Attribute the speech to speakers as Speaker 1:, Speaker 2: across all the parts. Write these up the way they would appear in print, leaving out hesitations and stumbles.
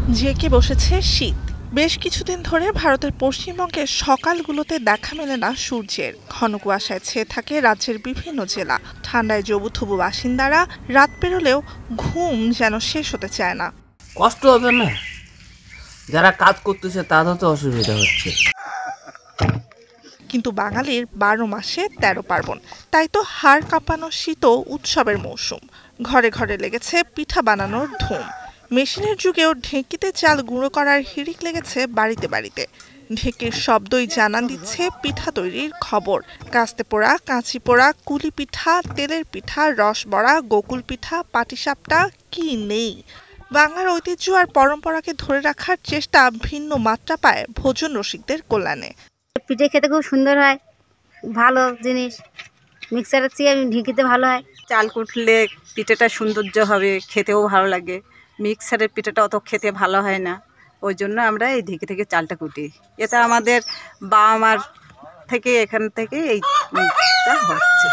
Speaker 1: জেঁকে বসেছে শীত। বেশ কিছুদিন ধরে ভারতের পশ্চিমবঙ্গে সকালগুলোতে দেখা মেলে না সূর্যের। ঘন কুয়াশায় ছেয়ে থাকে রাজ্যের বিভিন্ন জেলা। ঠান্ডায় জবুথবু বাসিন্দারা রাত পেরোলেও ঘুম যেন শেষ হতে চায় না।
Speaker 2: কষ্ট হবে না, যারা কাজ করতেছে তাদের তো অসুবিধা হচ্ছে।
Speaker 1: কিন্তু বাঙালির 12 মাসে 13 পার্বণ, তাই তো হাড় কাঁপানো শীত উৎসবের মৌসুম। ঘরে ঘরে লেগেছে পিঠা বানানোর ধুম। মেশিনের যুগেও ঢেঁকিতে চাল গুঁড়ো করার হিড়িক লেগেছে বাড়িতে বাড়িতে। ঢেঁকির শব্দই জানান দিচ্ছে পিঠা তৈরির খবর। কাস্তে পোড়া, কাঁচি পোড়া, কুলি পিঠা, তেলের পিঠা, রসবড়া, গোকুল পিঠা, পাটিসাপটা কি নেই। বাংলার ঐতিহ্য আর পরম্পরাকে ধরে রাখার চেষ্টা ভিন্ন মাত্রা পায় ভোজন রসিকদের কল্যাণে।
Speaker 3: পিঠে খেতে খুব সুন্দর হয়, ভালো জিনিস। মিক্সারের চেয়ে ঢেঁকিতে ভালো হয়।
Speaker 4: চাল কুটলে পিঠেটা সৌন্দর্য হবে, খেতেও ভালো লাগে। মিক্সারের পিঠেটা অত খেতে ভালো হয় না, ওই জন্য আমরা এই ঢেঁকি থেকে চালটা কুটি। এটা আমাদের বাবা মার থেকে এখান থেকে এইটা হচ্ছে।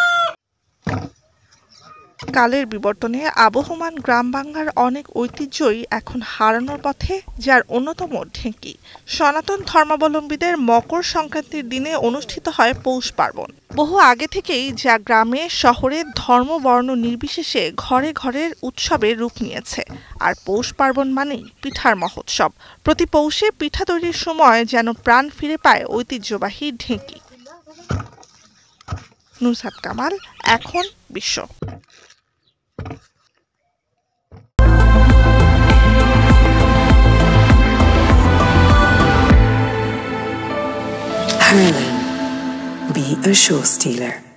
Speaker 1: কালের বিবর্তনে আবহমান গ্রাম বাংলার অনেক ঐতিহ্যই এখন হারানোর পথে, যার অন্যতম ঢেঁকি। সনাতন ধর্মাবলম্বীদের মকর সংক্রান্তির দিনে অনুষ্ঠিত হয় পৌষ পার্বণ। বহু আগে থেকেই যা গ্রামে শহরে ধর্ম বর্ণ নির্বিশেষে ঘরে ঘরের উৎসবের রূপ নিয়েছে। আর পৌষ পার্বণ মানেই পিঠার মহোৎসব। প্রতি পৌষে পিঠা তৈরির সময় যেন প্রাণ ফিরে পায় ঐতিহ্যবাহী ঢেঁকি। নুসরাত কামাল, এখন বিশ্ব।
Speaker 5: Harlan, be a show stealer.